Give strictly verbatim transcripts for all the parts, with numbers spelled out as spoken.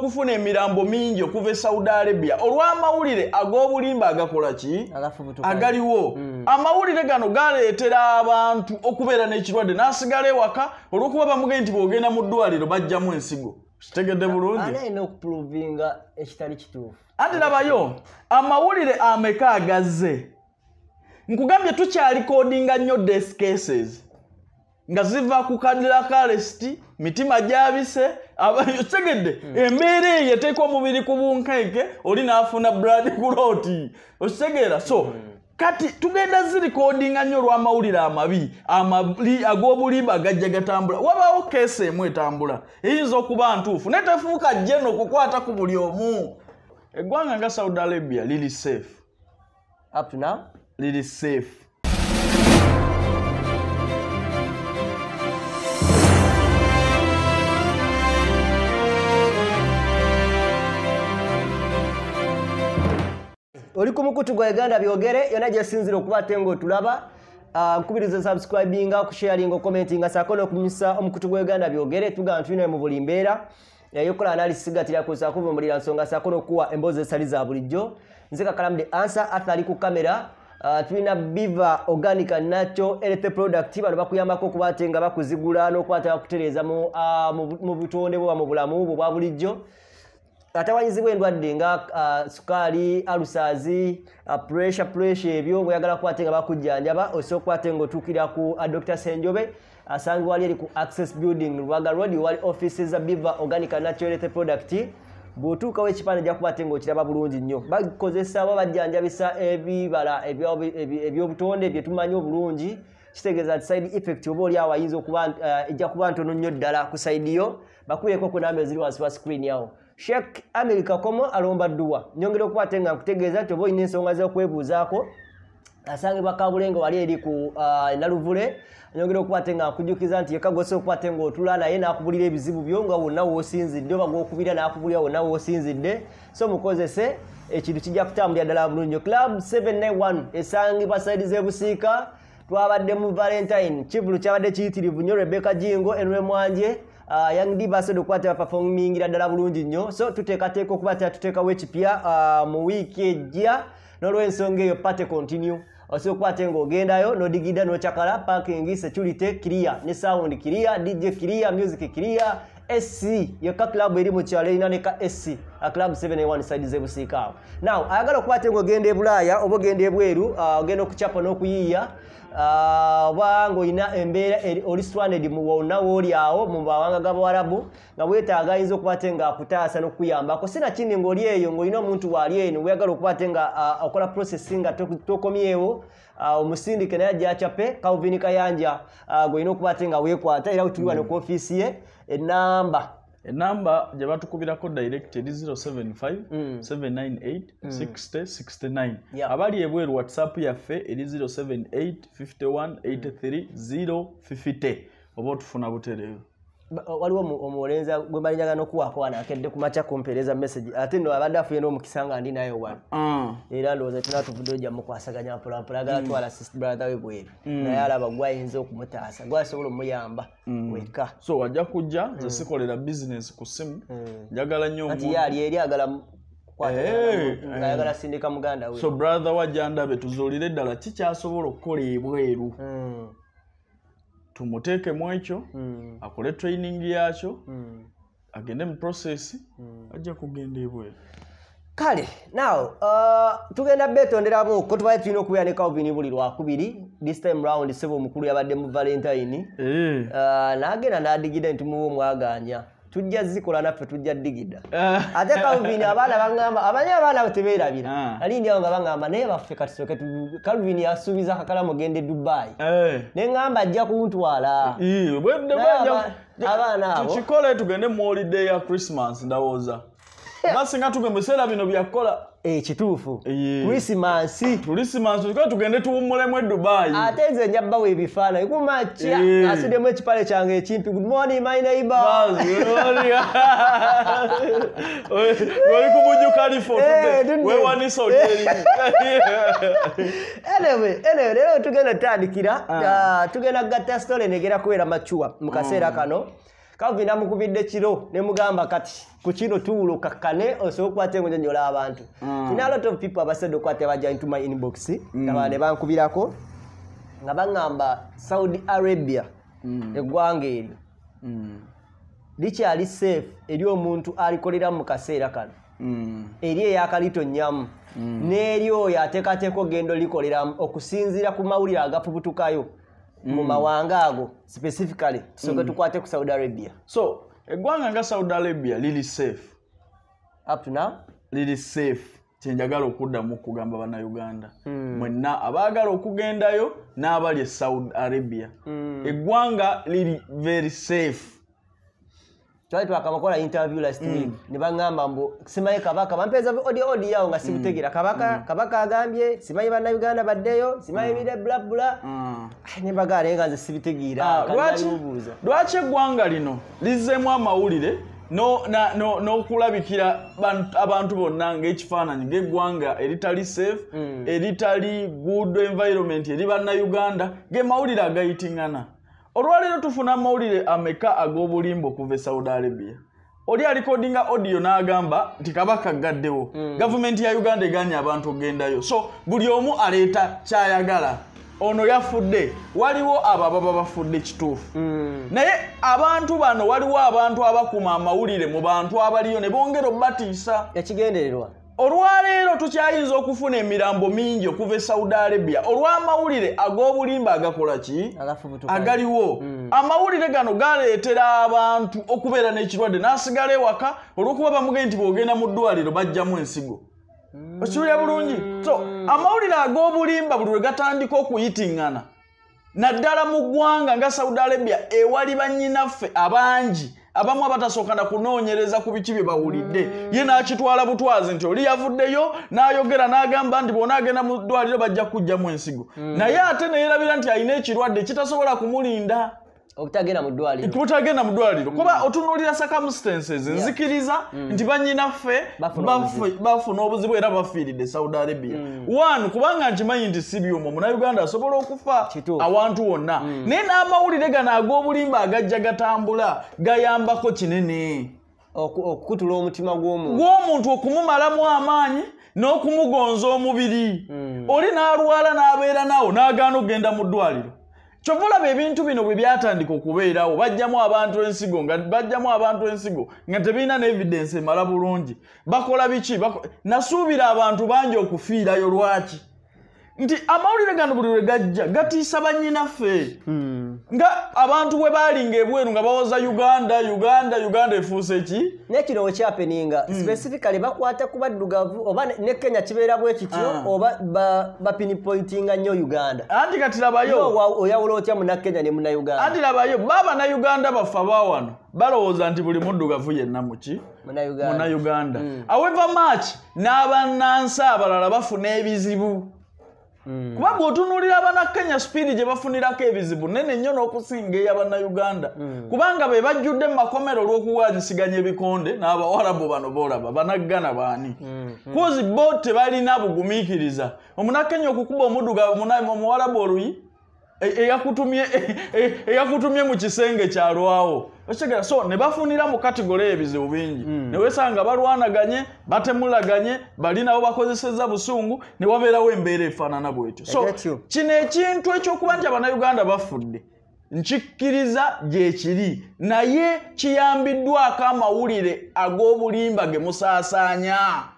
okufuna emirambo mingi okuva e Saudi Arabia olw'amawulire ag'obulimba agakola ki agaliwo mm. amawulire gano galeetera abantu okubeera n'ekirwadde n'asigala ewaka olw'okuba bamugee nti bw'ogenda mu ddwaliro bajjamu ensigo kitegedde bulungi ana ina okuprovinga ekitali kituufu ati labayo amawulire ameka agazze nkugambye tukyali kodinga nnyo death cases nga ziva ku Cadillac arrest mitima gyabise abayotegedde embeera eyo eteekwa omubiri ku bunkenke oli n'afuna blood clot okitegera so kati tugenda zirikodinga nnyo olw'amawulire amabi amali ag'obulimba gajja gatambula wabaawo keesi emu etambula eyinza okuba ntuufu naye tefuuka jjeno okukwata ku buli omu eggwanga nga Saudi Arabia liri safe up to now liri safe oli ku mukutu gwa Uganda byogere yona gye sinzira okuba tengo tulaba nkubiriza subscribinga kusharinga commentinga Sako n'okumisa omukutu gwa Uganda byogere tugana twine mu buli mbeera yayokola analysis gatira ku Sako vumulira nsonga Sako n'okuwa emboze saliza bulijjo nze KAKALAAMU the answer athali ku kamera twina biva organic and natural health product bano bakuyambako okubatenga bakuzigula n'okwata kutereza mu mu butonde bwa mu bulamu bwa bulijjo atawanyizibwa endwadde nga uh, sukali alusazi uh, pressure pressure ebyo bweyagala kwatenga bakujjanjaba osobola kwatenga otuukira ku uh, Doctor Senjobe asangi uh, wali eri ku Access Building Rwaga Road wali offices za Biva Organic and Natural Health Product bw'otuukawo ekipande ejja kubatenga okiraba bulungi nnyo bakozesa abo bajjanjabisa ebibala ebyobutonde bye tumanyi obulungi kitegeeza nti side effect oba oli awo ayinza okuba ejja kuba ntono nnyo ddala ku side yo bakwireko ku namba eziri wansi wa screen yawo Sheikh America komo alomba dduwa nyongera okubatenga nkutegeeza nti oba olina ensonga z'okwebuuzaako asangibwa Kabulengo wali eri ku uh, Naluvule nyongera okubatenga nkujjukiza nti yekagose okubatenga otula naye n'akubulira ebizibu byo nga wonna w'osinzidde oba gw'okubira n'akubulira wonna w'osinzidde so mukozese ekintu kijja kutambulira ddala bulungi Club seven nine one esangibwa saidi z'ebusiika twabadde mu Valentine kivulu kyabadde kiyitirivu nnyo Rebecca Jingo enwe mwanje Uh, young diva so dokwata performing ddala bulungi nnyo so tuteekateeka okuba tutekawo ekipya uh, mu wiiki ejja n'olw'ensonga eyo pate continue osobola okukwata ng'ogendayo n'odigida n'okyakala parking security clear ne sound clear D J clear music clear S C yeka club eri mu kyalo erina ne ka S C a club seven one side z'ebusiika awo now ayagala okukwata ng'ogenda e Bulaaya oba ogenda ebweru uh, ogenda okucapa n'okuyiiya wanga oyina embeera oli stranded mu wonna w'oli awo mu mawanga g'Abawarabu nga weetaaga ayinza okubate nga akutaasa n'okuyambako sina kindi ng'oli eyo ng'olina omuntu waali eno weeyagala okubate nga okola processing nga tokomyewo omusindike naye ajja acape Calvin Kayanja gw'olina okubate nga weekwata era tuli wano ku ofiisi ye ennamba enamba gye batukubirako direct eri zero seven five seven nine eight six zero six nine abali ebweru WhatsApp yaffe eri zero seven eight five one eight three zero five zero oba otufuna butereevu waliwo omulenzi gwe balinyaga n'okuwaako wano akedde ku makya kumpeereza message ate nno abadde afuye n'omukisa nga ndi naye wano era ndowooza tuna tuvudde ojja mukwasaganya mpolampola agala twala sister brother we bweru naye alaba gwayinza okumutaasa gwasobola omuyamba weka so wajja kujja nze sikolera business ku simu njagala nnyo omuntu ati yali eri agala ayagala sindika muganda we so brother wajja ndabe tuzuulire ddala kikyasobola okukola ebweru tumuteeke mu ekyo mm. akole training yakyo mm. agende mu process mm. ajja kugenda ebweru kale now uh, tugenda betonderamu ko tubaye tulina okubeera ne Calvin buli lwakubiri this time round sebo omukulu yabadde mu Valentine eh. uh, n'agenda n'adigida nti muwo mwaganya tujja zikola naffe tujja digida ate Calvin abaana bangamba abanye abaana tebeerabira ali ndi awo nga bangamba naye baffe katisoke Calvin yasuubiza KAKALAAMU gende Dubai ne ngamba ajja kuntwala abaana abo tukikole tugende mu holiday ya Christmas ndawooza masinga tugemesera bino byakola eh kituufu Christmas Christmas tukao tugende tuwumule mu Dubai ate nze njabba we bifaana ikumacha asudemu ekipale kyange ekimpi good morning my neighbor wali kubuju California we wani so anyway anyway lero tugenda tandikira tugenda gatta story negera kwera machuwa mu kaseera kano Kavi namukubidde kiro ne mugamba kati ku kino tuulo kakkane osobola kwate ngo nyola abantu. Mm. Ina a lot of people abasedde kwate baja into my inbox mm. Ngabane bankubirako nga bangamba Saudi Arabia mm. eggwanga eryo mm. likyali safe eri omuntu alikolera mu kaseera kano mm. eri eyakalito nyamu mm. n'eri oyo ateekateeka ogendo likolera okusinziira ku mawulire agafubutukayo mm. mu mawanga ago specifically tusoke mm. tukwate ku Saudi Arabia. So eggwanga nga Saudi Arabia lili safe up to now lili safe kyenjagala okuddamu okugamba bannayuganda mm. mwenna abaagala okugendayo n'abali e Saudi Arabia mm. eggwanga liri very safe. Twali twakabakola interview last mm. week ne bangamba mbu simaye kabaka bampeza audio audio yao nga sibutegira mm. kabaka mm. kabaka agambye simaye bannayuganda baddeyo simaye bide bla bla mm. ne bagale nga nze sibitegira ah, lwaki lwaki eggwanga lino lizzemu amawulire no na no no kulabikira abantu bonna ng'ekifaananyi ng'eggwanga eritali safe mm. eritali good environment eri bannayuganda ng'emawulire agayitingana. Olwalero tufuna amawulire ameka ag'obulimbo okuva e Saudi Arabia. Oli alikodinga audio n'agamba nti kabaka gaddewo mm. gavumenti ya Uganda eganya abantu ogendayo, so buli omu aleeta kyayagala. Ono yafudde, waliwo ababa bafudde kituufu mm. naye abantu bano waliwo abantu abakuma amawulire mu bantu abaliyo ne bongera obbatiisa ekigendererwa. Olwaleero tukyayinza okufuna emirambo mingi okuva e Saudi Arabia olw'amawulire ag'obulimba agakola ki agaliwo mm. amawulire gano galeetera abantu okubeera n'ekirwadde n'asigala ewaka olw'okuba bamugee nti bw'ogenda mu ddwaliro bajjamu ensigo mm. okiwulira bulungi. So amawulire ag'obulimba buli lwe gatandika okuyitingana naddala mu ggwanga nga Saudi Arabia ewali bannyinaffe abangi abamu abatasooka na kunoonyereza ku biki bye bawulidde mm. ye n'akitwala butwazi nti oli yavuddeyo n'ayogera n'agamba nti bw'onaagenda mu ddwaliro bajja kujjamu ensigo mm. naye ate neerabira nti alina ekirwadde kitasobola kumulinda okutagenda mu ddwaliro okutagenda mu ddwaliro kuba mm. otunuulira circumstances yeah. nzikiriza mm. nti bannyinaffe bafuna obuzibu era bafiiridde Saudi Arabia mm. one kubanga nkimanyi nti si byuma munnayuganda asobola okufa awantu wonna mm. naye n'amawulire gano ag'obulimba agajja gatambula gayambako kinene okukutula omutima gw'omuntu gw'omuntu okumumalamu amaanyi n'okumugonza omubiri mm. oli n'alwala n'abeera nawo n'agaana okugenda mu ddwaliro. Kyovulaba ebintu bino bwe byatandika okubeerawo bajjamu abantu ensigo nga bajjamu abantu ensigo nga tebirina ne evidence emala bulungi bakola biki bako... nasuubira abantu bangi okufiirayo lwaki nti amawulire gano buli lwe gajja gatiisa bannyinaffe hmm. nga abantu bwe baalinga ebweru nga bawoza Uganda Uganda Uganda efuuse ki nekino ekyapeninga mm. specifically bakwata ku baddugavu oba ne Kenya kibeera bwe kityo ah. oba ba, ba pinpointinga nnyo Uganda anti kati labayo oyawula otya muna Kenya ne muna Uganda anti labayo baba na Uganda bafa bawano balowooza nti buli muddugavu yenna muki muna Uganda, muna Uganda. Mm. However much n'abannansi abalala bafuna ebizibu Mm. kuba bw'otunuulira abannakenya speed gye bafunirako ebizibu nene nnyo n'okusinga ey'abannayuganda mm. kubanga be bajjudde mu makomero olw'okuwaanyisiganya ebikonde n'abawarabu bano boolaba banaggana baani mm. kozi bo tebalina bugumiikiriza omunnakenya okukuba omuddugavu omuwarabu oluyi eyakutumye eyakutumye mu kisenge kyalwawo okigera so ne bafunira mu kategole ebizibu bingi mm. ne wesanga balwanaganye batemulaganye bali nabo bakozeseza busungu ne wabeerawo embeera efaanana bwetyo so kino ekintu ekyokuba nti abannayuganda bafudde nkikkiriza gyekiri naye kiyambiddwako amawulire ag'obulimba ge musaasaanya.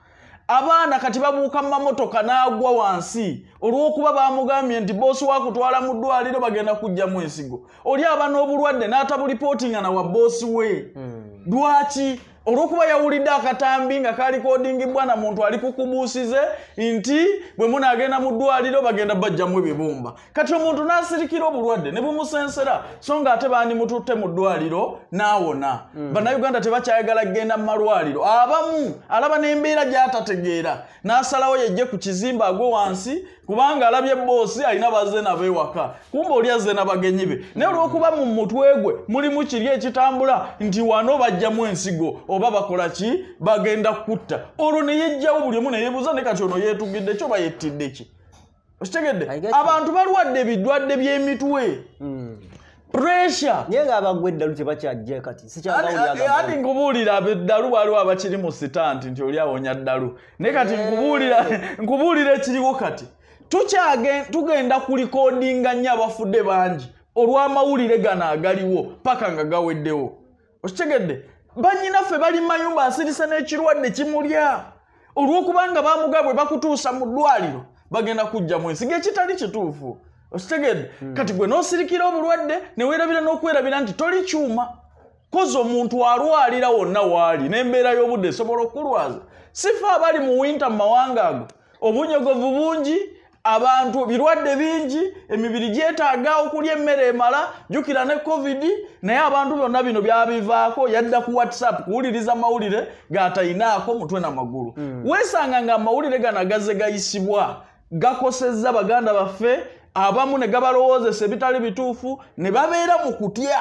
Abaana kati babuuka mu mamotoka n'agwa wansi olw'okuba bamugambye nti boosi wakutwala mu ddwaliro bagenda kujjamu ensigo oli aba n'obulwadde n'atabulipootinga na wa boosi we lwaki mm. olw'okuba yawulidde akatambi nga kalikodingibwa na muntu ali kukubuusize nti bwe munaagenda mu ddwaliro bagenda bajjamu ebibumba kati omuntu n'asirikira obulwadde ne bumusensera so nga ate baani mututte mu ddwaliro n'awona mm. bannayuganda tebakyayagala kugenda mu malwaliro abamu alaba n'embeera gy'atategeera n'asalawo yejje ku kizimba agwe wansi kubanga alabye boosi alina bazze nabo ewaka kumba oli azze n'abagenyi be naye olw'okuba mu mutwe gwe mulimu kiri ekitambula nti wano bajjamu ensigo oba bakola ki bagenda kutta olwo ne yejjawo buli omu ne yeebuuza ne kati ono yeetugidde kyo bayettidde ki okitegedde abantu balwadde ebidwadde by'emitwe mm. pressure nyenga abagwedda lute bakyajje kati sikyagawulira ati nkubulira abeddalu waliwo abakiri mu sitanti nti oli awonya ddalu ne kati nkubulira nkubulira ekiriwo kati tukyage tugenda ku recordinga nnyo abafudde bangi olw'amawulire gano agaliwo paka nga gaweddewo okitegedde bannyinaffe bali mu mayumba asirisa n'ekirwadde kimulya olw'okubanga bamugabwe bakutuusa mu ddwaliro bagenda kujja mu ensigo ekitali kituufu okitegedde hmm. Kati gwe n'osirikira obulwadde ne weerabira n'okwerabira nti toli kyuma kozi omuntu alwalira wonna waali n'embeera y'obudde esobola okulwaza sifa abali mu winta mu mawanga ago obunyogovu bungi abantu birwadde bingi emibiri gyetaaga okulya emmere emala jjukira ne covid naye abantu byonna bino byabivaako yadda ku whatsapp kuwuliriza mawulire g'atayinaako mutwe n'amagulu mm. Weesanga nga amawulire gano agaze gayisibwa gakosezza baganda baffe abamu ne gabalowoozesa ebitali bituufu ne babeera mu kutya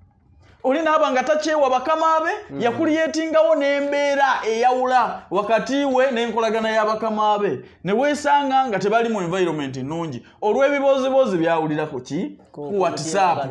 oli naaba nga takyewa bakama be mm. Yakuliyetingawo n'embeera eyawula wakati we n'enkolagana y'abakama be ne weesanga nga tebali mu environment nnungi olw'ebiboozibozi byawulira ku ki ku whatsapp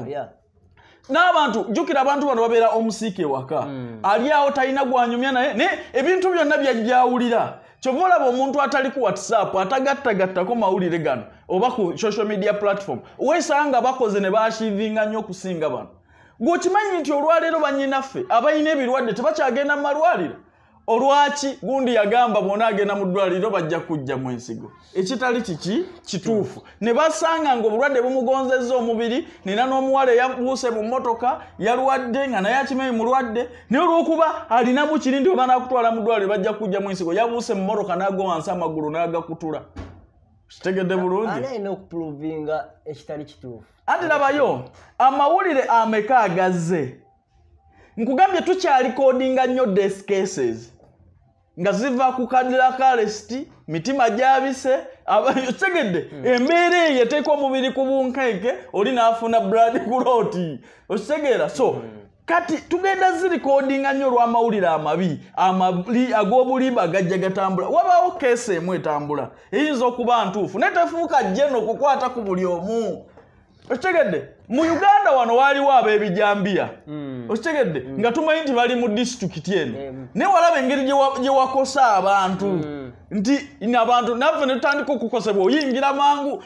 n'abantu jjukira abantu bano babeera omusiike waka mm. Ali awo talina gwanyumya naye ne ebintu byonna byajjawulira kyova olaba omuntu atali ku whatsapp atagattagattako mawulire gano oba ku social media platform weesanga bakoze ne baashivinga nnyo okusinga bano gwokimanyi nti olwaleero bannyinaffe abalina ebirwadde tebakyagenda mu malwaliro olwaki gundi yagamba bona agenda mu ddwaliro bajja kujja mu ensigo ekitali kiki kituufu ne basanga nga obulwadde bumugonzezza omubiri nina n'omuwala eyabuuse mu mmotoka yalwadde nga naye akimanyi mulwadde naye olw'okuba alinamu kiri nti oba naakutwala mu ddwaliro bajja kujja mu ensigo yabuuse mu mmotoka n'agwa wansi amagulu n'agakutula kitegedde bulungi ani alina okuprovinga ekitali kituufu ati labayo amawulire ameka agazze nkugambye tukyalikodinga nnyo death cases nga ziva ku kadilaka arrest mitima gyabise okitegedde embeera eyo eteeka omubiri ku bunkenke oli n'afuna blood clot okitegeera so kati tugenda zirikodinga nnyo olw'amawulire amabi amali ag'obulimba gajja gatambula wabaawo keesi emu etambula eyinza okuba ntuufu naye tefuuka jjeno okukwata ku buli omu okitegedde mu Uganda wano waaliwo ab'ebijambiya okitegedde nga tumanyi nti bali mu disitulikiti eno naye walaba engeri gye wakosa abantu nti abantu naffe ne tutandika okukosebwa oyingira mangu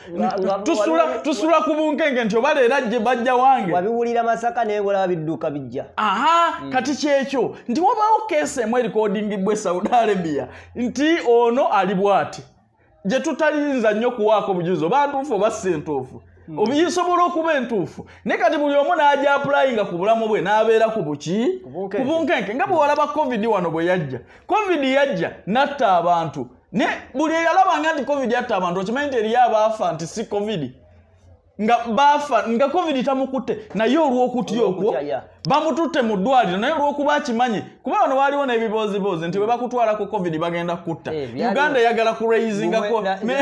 tusula ku bunkenge nti oba leero ajje bajja wange wabiwulira Masaka naye olaba bidduuka bijja aha kati kyekyo nti wabaawo keesi emu erikodingibbwa e Saudi Arabia nti ono ali bw'ati gye tutayinza nnyo kuwaako bujulizi oba ntuufu oba si ntuufu obisobola okuba entuufu naye kati buli omu n'ajja apurayinga ku bulamu bwe n'abeera ku buki ku bunkenke nga bwe walaba covid wano bwe yajja covid yajja natta abantu ne buli eyalabanga nti covid yatta abantu okimanyi nti eriyo abaafa nti si covid nga baafa nga covid tamukutte naye olw'okutya okwo bamututte mu ddwaliro naye olw'okuba akimanyi kuba wano waaliwo n'ebiboozibozi nti bwe bakutwalako covid bagenda kutta Uganda eyagala ku raisingako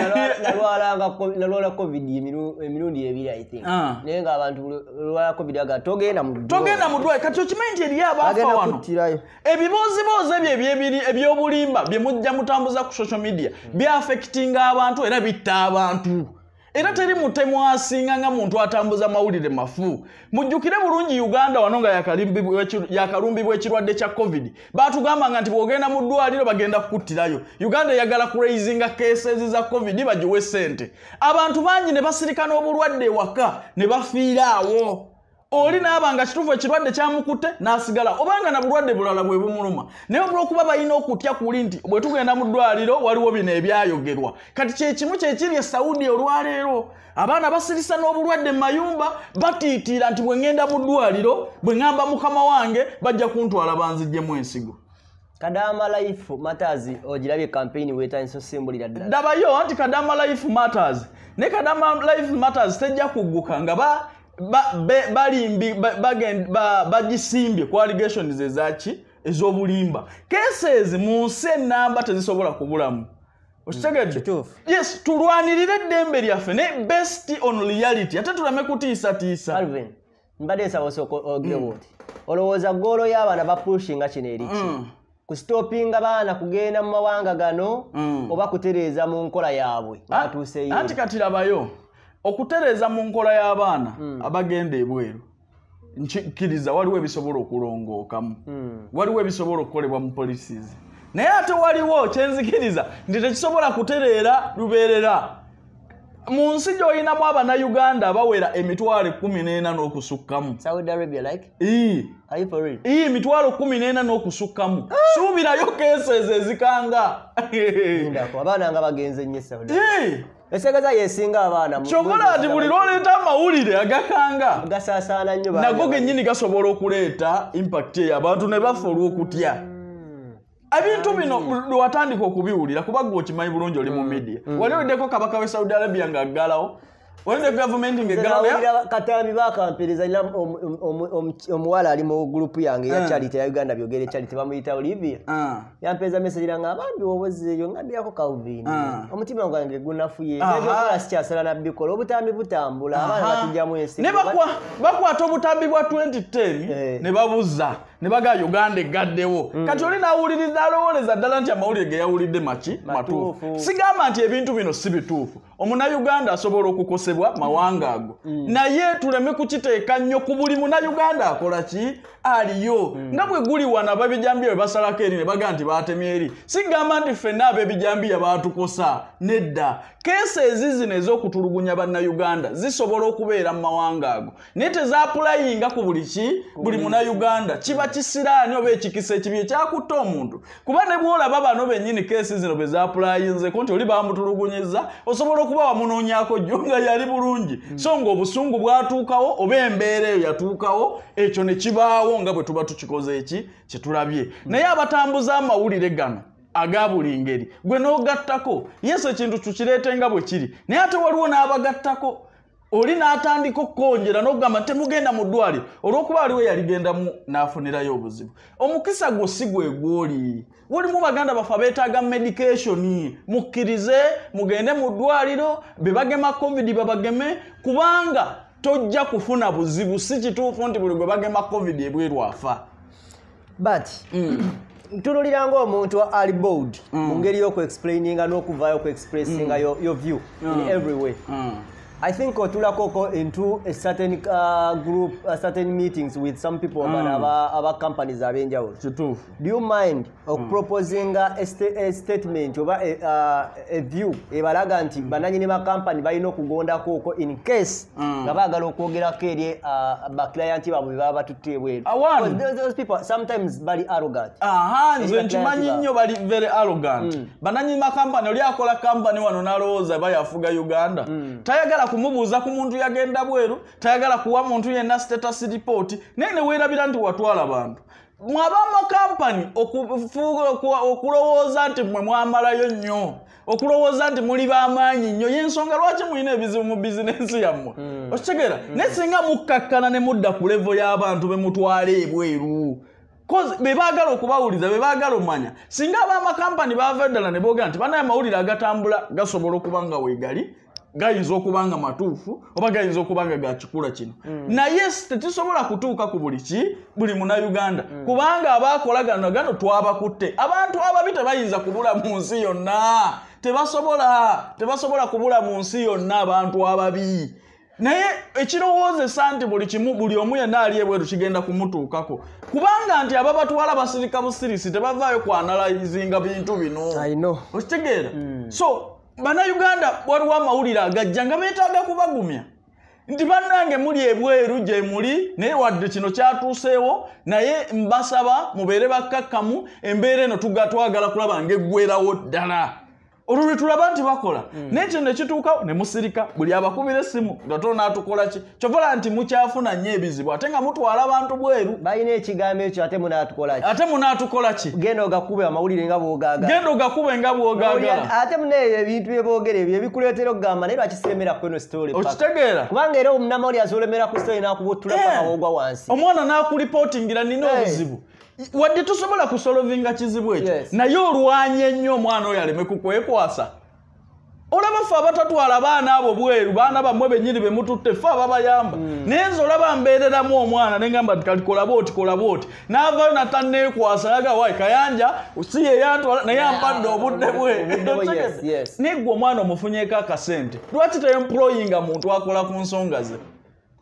nalwala covid emirundi ebiri I think naye nga abantu lwala covid aga togenda mu togenda mu ddwaliro kati okimanyi nti eriyo abaafa wano ebiboozibozi ebyo ebyebiri ebyobulimba bye mujja mutambuza ku social media byaffectinga abantu era bitta abantu era teri mutemu asinga nga muntu atambuza mawulire mafu mujjukire bulungi Uganda wano nga yakalumbibwa ekirwadde kya covid batugamba nti bwogenda mu ddwaliro bagenda kukuttirayo Uganda yagala ku raisinga cases za covid bagiwe ssente abantu bangi ne basirika n'obulwadde ewaka ne bafiira awo oli n'abanga kituufu ekirwadde kyamukutte n'asigala obanga na bulwadde bulala bwe bumuluma naye olw'okuba balina okutya kuli nti bwe tugenda mu ddwaliro waliwo bino ebyayogerwa kati kyekimu kyekiri e Saudi olwaleero abaana basirisa n'obulwadde mu mayumba batiitiira nti bwe ngenda mu ddwaliro bwe ŋŋamba mukama wange bajja kuntwala banziggyemu ensigo Kadamalife Matters ogirabye campaign weetandisa osimbulira ddala dabayo nti Kadamalife Matters ne Kadamalife Matters tejja kugguka nga ba balimbi bagisimbye ku allegations ezaki ez'obulimba cases mu nsi ennamba tezisobola kubulamu okitegedde yes tulwanirire eddembe lyaffe ne best on reality ate tulame kutiisatiisa Alvin mbadde nsaba ogirebo nti olowooza ggoolo y'abaana bapushinga kino eriki kustopinga baana kugenda mu mawanga gano oba kutereeza mu nkola yaabwe batuuseyo anti kati labayo okutereeza mu nkola y'abaana abagenda ebweru nkiriza waliwo ebisobola okulongookamu waliwo ebisobola okukolebwa mu policies naye ate waliwo kyenzikiriza nti tekisobola kutereera lubeerera mu nsi gy'olinamu abannayuganda abawera emitwalo kumi n'ena n'okusukkamu Saudi Arabia like ii are you for real ii emitwalo kumi n'ena n'okusukkamu suubirayo cases ezikanga ndako abaana nga bagenze nnyo Saudi ii esegeza yesinga abaana kyokola ati buli lwoleeta amawulire agakanga gasaasaana nnyo nago gennyini gasobola okuleeta impact eyo abantu ne bafa olw'okutya ebintu bino lwatandika okubiwulira kuba gwe okimanyi bulungi oli mu media wali oddeko kabaka we Saudi Arabia ng'aggalawo wali gavumenti ng'eggalawo katambi bakampiriza ina omuwala ali mu gurupu yange ya charity ya Uganda byogere charity bamuyita Olivia yampeza message nga abambi obozeeyo ngaddeyako Calvin omutima gwange gunafuye ebyokola sikyasala nabbikola obutambi butambula abaana batujjamu ensi ne bakwata obutambi bwa twenty ten ne babuza ne baga Uganda egaddewo kati oli nawuliriza alowoleza ddala nti amawulire ge yawulidde maki matuufu sigamba nti ebintu bino si bituufu omunayuganda asobola okukosebwa mawanga ago naye tuleme kukiteeka nnyo ku buli munayuganda akola ki aliyo nga bwe guli wana ab'ebijambiya bwe basalako eri ne baga nti baatemye eri sigamba nti ffenna ab'ebijambiya baatukosa nedda keesezi zino ez'okutulugunya bannayuganda zisobola okubeera mu mawanga ago naye tezaapulayinga ku buli ki buli munayuganda kiba kisiraani oba ekikisa ekibi ekyakutta omuntu kuba ne bw'olaba bano bennyini keesi zino bwe zaapulayinzeko nti oli bamutulugunyizza osobola okuba wamunoonyaako jjo nga yali bulungi so ng'obusungu bwatuukawo oba embeera eyo yatuukawo ekyo ne kibaawo nga bwe tuba tukikoze eki kye tulabye naye abatambuza amawulire gano aga buli ngeri gwe n'ogattako yesu ekintu tukireete nga bwe kiri naye ate waliwo n'abagattako oli n'atandika okukonjera n'okugamba temugenda mu ddwaliro olw'okuba aliwe yaligendamu n'afunirayo obuzibu omukisa gwo si gwe gw'oli walimu baganda bafe beetaaga medication mukkirize mugende mu ddwaliro be bagema covid babageme kubanga tojja kufuna buzibu si kituufu nti buli gwe bagema covid ebweru afa but tunulira ng'omuntu ali bold mu ngeri y'oku-explaininga n'okuvaayo oku-expressinga your view in every way I think otula koko into a certain uh, group, uh, certain meetings with some people mm. about our companies abenjawulo. Kituufu. Do you mind of mm. proposing a, sta a statement over a, uh, a view ebalaga nti bananyini ba company balina okugonda koko in case nga baagala okwogerako eri ba client baabwe baba batutte ebweru. Those, those people sometimes bali arrogant. Aha, nze nkimanyi nnyo bali very arrogant. Mm. Bananyini ba company oli akola company wano n'alowooza bayafuga Uganda. Mm. Tayagala kumubuuza ku muntu yagenda bweru tayagala kuwa muntu yenna status report naye ne weerabira nti watwala bantu mwabama kampani okulowooza nti mwe mwamalayo nnyo okulowooza nti muli b'amaanyi nnyo y'ensonga lwaki mulina ebizibu mu bizinensi yammwe okitegera naye singa mukkakkana ne mudda ku levo y'abantu be mutwala ebweru be baagala okubawuliza be baagala omanya singa ab'amakampani baava ddala ne boogera nti banaye amawulire agatambula gasobola okuba nga weegali gayinza okubanga matuufu oba gayinza okubanga ga kikula kino mm. naye tetusobola kutuuka ku buli ki buli munayuganda mm. kubanga abaakolagano gano twabakutte abantu ababi tebayinza kubula mu nsi yonna tebasobola tebasobola kubula mu nsi yonna abantu ababi naye ekirowoozesa nti buli kimu buli omu yenna ali ebweru kigenda kumutuukako kubanga nti ababatwala basirika busirisi tebavaayo kwanalayizinga bintu bino okitegeera mm. so Bannayuganda waliwo amawulire agajja nga beetaaga kubagumya nti bannange muli ebweru gye muli naye wadde kino kyatuuseewo naye mbasaba mubeere bakkakkamu embeera eno tugatwagala kulaba ng'eggwerawo ddala olwo lwe tulaba nti bakola naye kino ne kituukawo ne musirika buli abakubira essimu nga to n'atukola ki kyovala nti mukyafuna nnyo ebizibu ate nga mutwala abantu bweru balina ekigambo ekyo ate munaatukola ki ate munaatukola ki genda ogakube amawulire nga bw'ogaagala genda ogakube nga bw'ogaagala ate muneeyo ebintu bye boogera ebyo ebikuleetera okugamba naye lwaki silemera ku eno story okitegeera kubanga era omunamawulire azolemera ku story n'akubuttula paka wogwa wansi omwana n'akulipootingira nina obuzibu wadde tusobola kusolovinga kizibu ekyo yes. naye olwanye ennyo omwana oyo aleme kukwekwasa olaba ffe abatatwala abaana abo bweru baana bammwe bennyini be mututte ffe ababayamba mm. naye nze olaba mbeereramu omwana ne ngamba nti kati kola booti kola booti n'avaayo natanneekwasa yaga wayi Kayanja si ye yantwala naye ampadde obudde bwe yes, yes. naye gwe omwana omufunyeeko akasente lwaki teyemployinga muntu akola ku nsonga ze mm.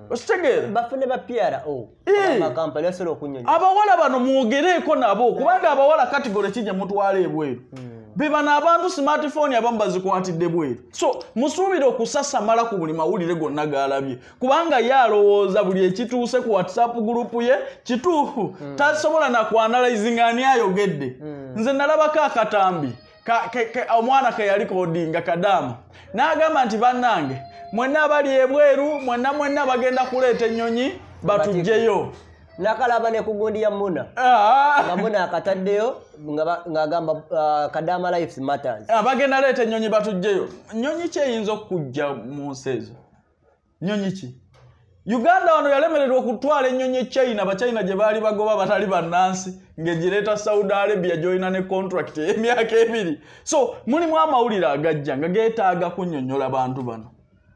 Ostegere bafune ba P R O ba kampani asolo okunyonya abawala bano muogereko nabo kubanga abawala category kijja mutwala ebweru biba n'abantu smartphone abamu bazikwatidde bweru so musuubire okusasamala ku buli mawulire gonna galabye kubanga yalowooza buli ekituuse ku WhatsApp group ye kituufu tasobola na kuanalyzing ani ayogedde nze nalabako akatambi omwana ke yali kodinga Kadama n'agamba nti bannange mwenna abali ebweru mwenna mwenna bagenda kuleeta ennyonyi batujjeyo nakalaba ne kugundi ya muna nga muna akataddeyo ng'agamba KADAMALIFEMATTERS bagenda leeta ennyonyi batujjeyo nnyonyi ki eyinza okujja mu nsi ezo nnyonyi ki Uganda wano yalemererwa okutwala ennyonyi e China abachina gye baali bagoba batali bannansi ng'egireeta Saudi Arabia joyina ne contract y'emyaka ebiri so mulimu amawulire agajja nga geetaaga kunnyonnyola bantu bano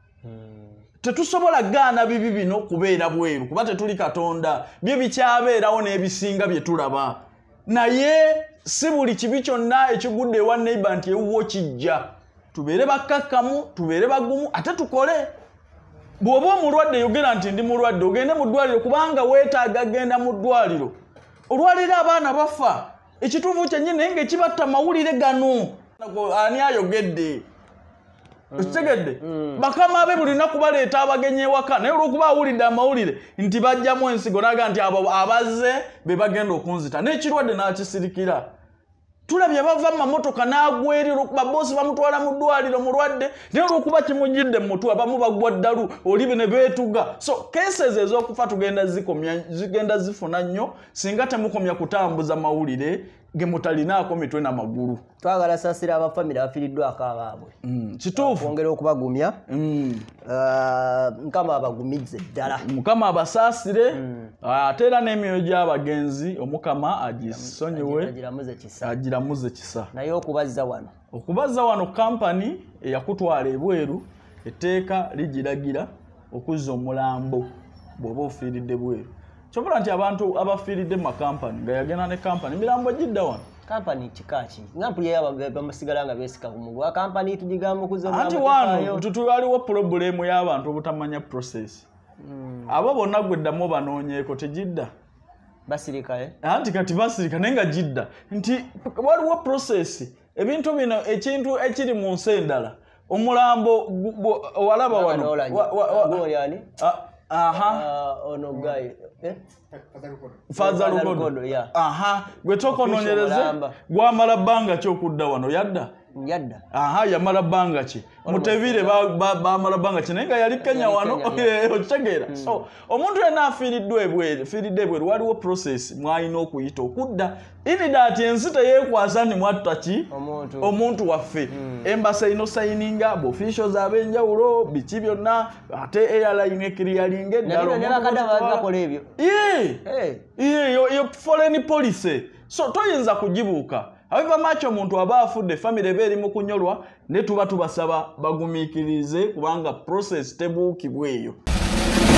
tetusobola gaana bibi bino kubeera bweru kuba tetuli Katonda bye bikyabeerawo n'ebisinga bye tulaba naye si buli kibi kyonna ekigudde ewa neighbor nti ewuwo kijja tubeere bakkakkamu tubeere bagumu ate tukole bw'oba omulwadde yogera nti ndi mulwadde ogende mu ddwaliro kubanga weetaaga genda mu ddwaliro olwaliro abaana bafa ekituufu kyennyini naye ng'ekibatta mawulire gano ani ayogedde Okitegedde bakama abe buli naku baleeta abagenyi ewaka naye olw'okuba awulidde amawulire nti bajjamu ensigo naga nti abo abazze be bagenda okunzita n'ekirwadde n'akisirikira tulabye bava mu mamotoka n'agwerira okuba boosi bamutwala mu ddwaliro mulwadde naye olw'okuba kimujjidde mu mutwe abamu bagwa ddalu olibe ne beetuga so cases ez'okufa tugenda zikomya zigenda zifuna nnyo singa temukomya kutambuza mawulire ge mutalinaako mitwe n'amagulu twagala sasira abafamile abafiiriddwako abaabwe kituufu kwongera okubagumya mukama abagumize ddala mukama abasaasire ate era n'emyoyo gy'abagenzi omukama agisonyiwe agiramuze kisa naye okubazza wano okubazza wano kampani eyakutwala ebweru etteeka ligiragira okuzza omulambo bw'oba ofiiridde bweru kyobula nti abantu abafiiridde mu makampani nga yagenda ne kampani mirambo gidda wano kampani kikaki ngampulira bamusigala nga beesika ku mugwa kampani tugigamba okuza anti wano tutwaliwo problemu y'abantu obutamanya process abo bonna gweddamu banoonyeeko tegidda basirika eh anti kati basirika naye nga gidda nti waliwo process ebintu bino ekintu ekiri mu nsi endala omulambo owalaba wano yani aha ono guy eh Faza Lugodo yeah aha gwe tokononyereze gwamala bbanga ki okudda wano yadda yadda aha yamala bbanga ki mutevire bamala bbanga ki naye nga yali Kenya wano okitegeera so omuntu yenna afiiriddwa ebweru fiiridde ebweru waliwo process mwalina okuyita okudda inidaati ensi teyeekwasa ni mwatta ki omuntu waffe embasa ino sayininga officials ab'enjawulo biki byonna ate airline ekiriyalinga eddala ebyo iyo foreign policy so toyinza kugibuuka abiva macho omuntu aba afudde family ebe eri mu kunyolwa ne tuba tubasaba bagumiikirize kubanga process tebuukibweyo